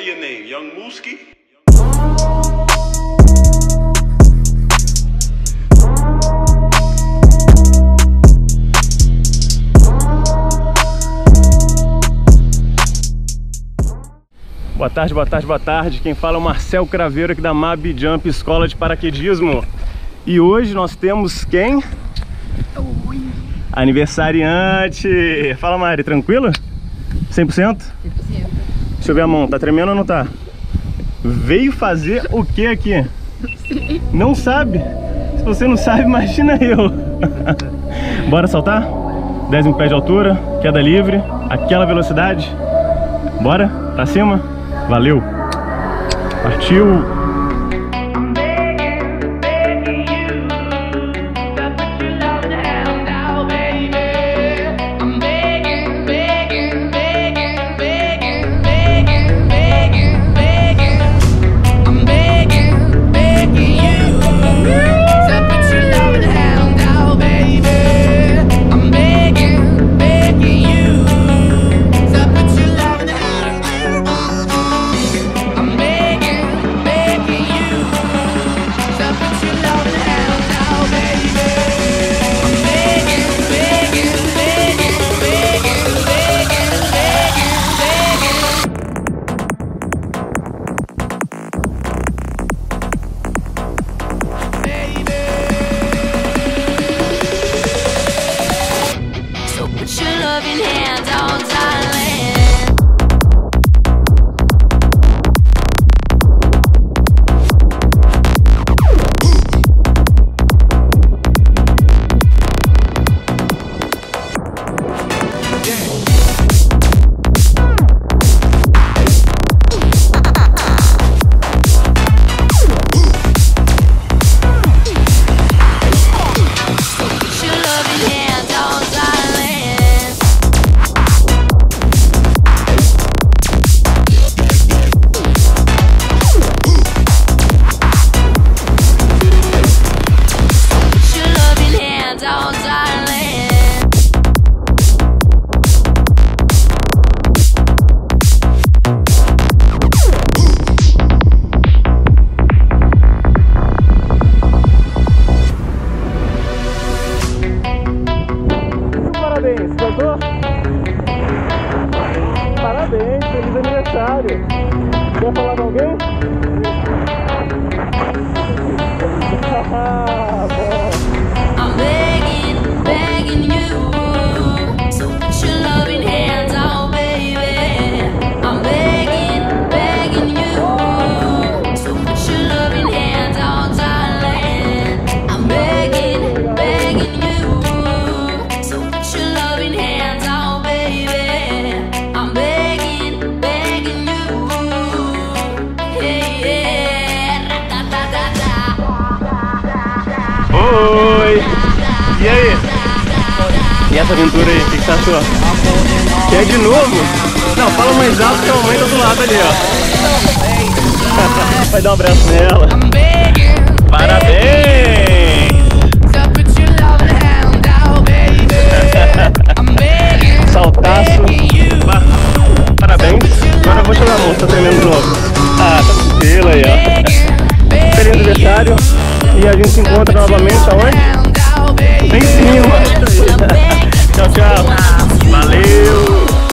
your name? Young Mooski? Boa tarde, boa tarde, boa tarde. Quem fala é o Marcel Craveiro aqui da MAB Jump Escola de Paraquedismo. E hoje nós temos quem? Oi. Aniversariante. Fala, Mari, tranquilo? 100%? 100%. Deixa eu ver a mão, tá tremendo ou não tá? Veio fazer o que aqui? Não sabe? Se você não sabe, imagina eu. Bora saltar? 10 em pé de altura, queda livre, aquela velocidade. Bora? Pra cima? Valeu! Partiu! Parabéns, feliz aniversário! Quer falar com alguém? I'm begging you, so put your loving hands out, baby. I'm begging you, so put your loving hands out, darling. I'm begging you, so put your loving hands out, baby. I'm begging you, hey, yeah, ra-da-da-da-da. Oi! E aí? E essa aventura aí, o que você achou? Quer de novo? Não, fala mais alto que a mãe tá do lado ali, ó. Vai dar um abraço nela. Parabéns!